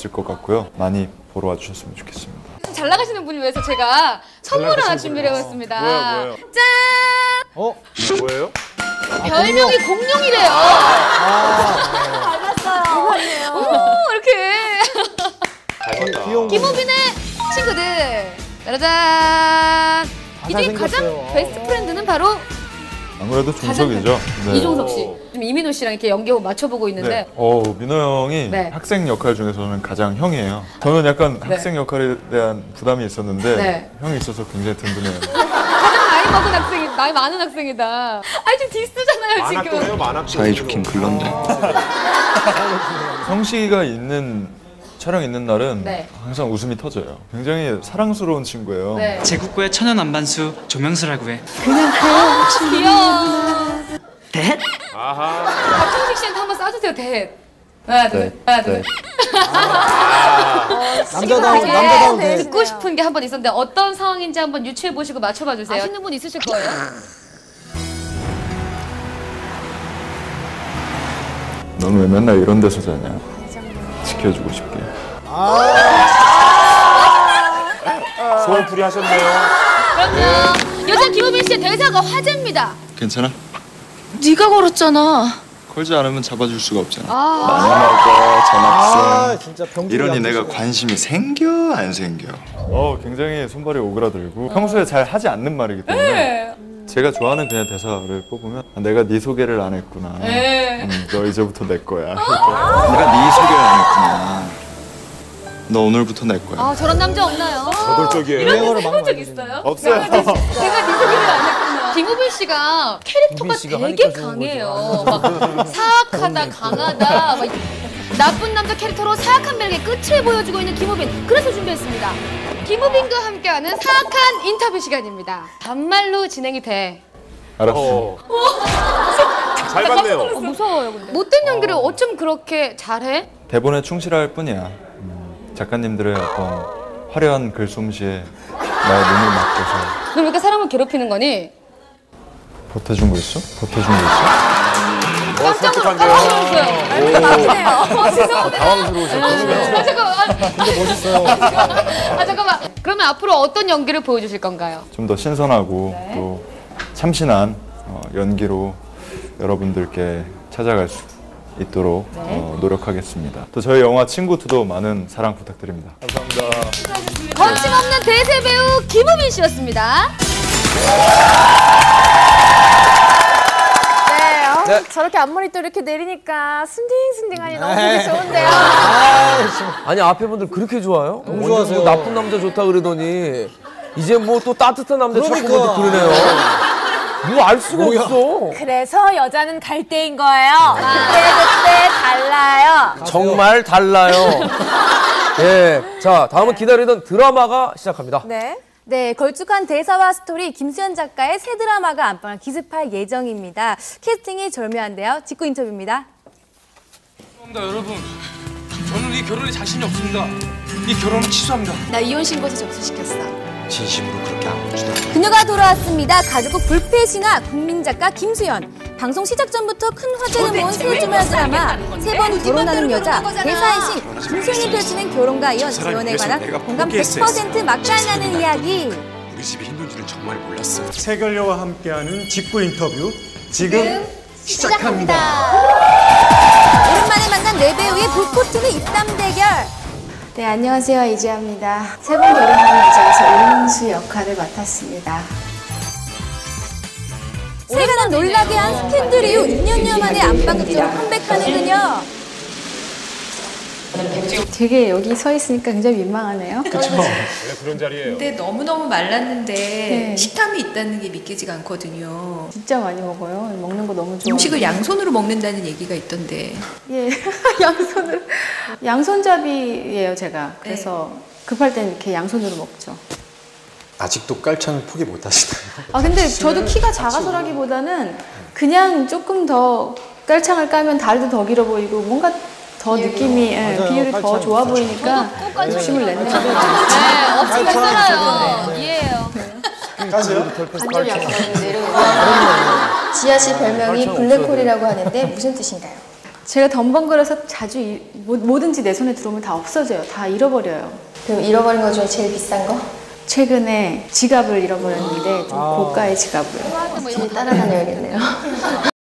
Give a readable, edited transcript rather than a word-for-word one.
있을 것 같고요. 많이 보러 와주셨으면 좋겠습니다. 잘 나가시는 분을 위해서 제가 선물을 하나 준비를 해봤습니다. 뭐야? 짠! 뭐예요? 별명이 공룡이래요. 알았어요. 어머, 이렇게. 귀여운 김우빈의 친구들. 짜라잔. 이 중에 가장 생겼어요. 베스트 프렌드는 바로 아무래도 종석이죠. 네. 이종석 씨. 지금 이민호 씨랑 이렇게 연기 맞춰보고 있는데. 네. 민호 형이 네. 학생 역할 중에서는 가장 형이에요. 저는 약간 네. 학생 역할에 대한 부담이 있었는데 네. 형이 있어서 굉장히 든든해요. 가장 나이 먹은 학생이, 나이 많은 학생이다. 아니, 지금 디스잖아요, 지금. 만학도예요. 사이좋긴 글렀네. 성식이가 있는 촬영 있는 날은 네. 항상 웃음이 터져요. 굉장히 사랑스러운 친구예요. 네. 제국구의 천연 안반수 조명수라고 해. 귀여워. 대? 박정식 씨한테 한번 쏴주세요, 대. 하나, 둘, 네. 하나, 둘. 남자다운 배. 듣고 싶은 게 한 번 있었는데 어떤 상황인지 한번 유추해 보시고 맞춰봐 주세요. 아시는 분 있으실 거예요. 너는 왜 맨날 이런 데서 자냐? 지켜주고 싶게. 소원풀이 하셨네요. 그럼요. 요즘 김우빈 씨의 대사가 화제입니다. 괜찮아? 네가 걸었잖아. 걸지 않으면 잡아줄 수가 없잖아. 아. 많이 먹어 전학생. 진짜 병들이 이러니 안 내가 되시네. 관심이 생겨 안 생겨? 굉장히 손발이 오그라들고 평소에 잘 하지 않는 말이기 때문에 네. 제가 좋아하는 그냥 대사를 뽑으면 내가 네 소개를 안 했구나. 네. 너 이제부터 내 거야. 내가 네 소개를 안 했구나. 너 오늘부터 내 거야. 아, 저런 남자 없나요? 저돌적이에요. 유행어를 막 해본 적 많이 있어요? 없어요. 내가 네 소개를 안 했구나. 김우빈 씨가 캐릭터가 우빈 씨가 되게 하니까 좋은 강해요. 막 사악하다, 강하다. 막 나쁜 남자 캐릭터로 사악한 매력의 끝을 보여주고 있는 김우빈. 그래서 준비했습니다. 김우빈과 함께하는 사악한 인터뷰 시간입니다. 반말로 진행이 돼. 알았어. 잘 봤네요. 무서워요, 근데. 못된 연기를 어쩜 그렇게 잘해? 대본에 충실할 뿐이야. 작가님들의 어떤 화려한 글솜씨에 나의 눈을 맡겨서. 너 왜 이렇게 사람을 괴롭히는 거니? 보태준 거 있어? 보태준 거 있어? 깜짝 솔직한데요. 놀랐어요. 죄송합니다. 당황스러우셨거든요. 잠깐만. 근데 멋있어요. 잠깐만. 그러면 앞으로 어떤 연기를 보여주실 건가요? 좀 더 신선하고 또 참신한 연기로 여러분들께 찾아갈 수 있도록 노력하겠습니다. 또 저희 영화 친구2도 많은 사랑 부탁드립니다. 감사합니다. 거침없는 대세 배우 김우빈 씨였습니다. 네, 저렇게 앞머리 또 이렇게 내리니까 순딩순딩하니 너무 보기 좋은데요. 아니 앞에 분들 그렇게 좋아요? 너무 먼저 좋아하세요. 뭐 나쁜 남자 좋다 그러더니 이제 뭐 또 따뜻한 남자 찾고 그러니까. 그러네요. 뭐 알 수가 없어. 그래서 여자는 갈대인 거예요. 그때 달라요. 정말 달라요. 예, 자 다음은 기다리던 드라마가 시작합니다. 네, 걸쭉한 대사와 스토리 김수현 작가의 새 드라마가 안방을 기습할 예정입니다. 캐스팅이 절묘한데요. 직구 인터뷰입니다. 죄송합니다 여러분. 저는 이 결혼에 자신이 없습니다. 이 결혼은 취소합니다. 나 이혼 신고서 접수시켰어. 진심으로 그렇게 안 보지도 않아. 그녀가 돌아왔습니다. 가족국 불패 신화 국민 작가 김수현. 방송 시작 전부터 큰 화제를 모은 새 주말 드라마 세 번 결혼하는 여자 대사의 신 김수현이 펼치는 결혼과 이혼 재혼에 관한 공감 100% 막달나는 이야기. 우리 집이 힘든 줄은 정말 몰랐어. 세결녀와 함께하는 직구 인터뷰 지금 시작합니다. 오랜만에 만난 네 배우의 불꽃 튀는 입담 대결. 네, 안녕하세요. 이지아입니다. 세 번 결혼하는 여자에서 윤민수 역할을 맡았습니다. 세간을 놀라게 한 스캔들 이후 2년여 만에 안방극적으로 컴백하는 그녀. 되게 여기 서 있으니까 굉장히 민망하네요. 그렇죠. 원래 그런 자리예요. 근데 너무너무 말랐는데 네. 식탐이 있다는 게 믿기지가 않거든요. 진짜 많이 먹어요. 먹는 거 너무 좋아해요. 음식을 양손으로 먹는다는 얘기가 있던데. 예, 양손으로. 양손잡이예요, 제가. 그래서 급할 땐 이렇게 양손으로 먹죠. 아직도 깔창을 포기 못 하시나요? 아, 근데 저도 키가 작아서라기보다는 그냥 조금 더 깔창을 까면 다리도 더 길어 보이고 뭔가 더 느낌이 비율이 더 좋아 보이니까 욕심을 내는 거예요. 네, 없으면 살아요. 이해해요. 가세요? 관절이 아파서 내려오고. 지아 씨 별명이 블랙홀이라고 하는데 무슨 뜻인가요? 제가 덤벙거려서 자주 뭐든지 내 손에 들어오면 다 없어져요. 다 잃어버려요. 그럼 잃어버린 것 중에 제일 비싼 거? 최근에 지갑을 잃어버렸는데 좀 고가의 지갑을. 제일 따라다녀야겠네요.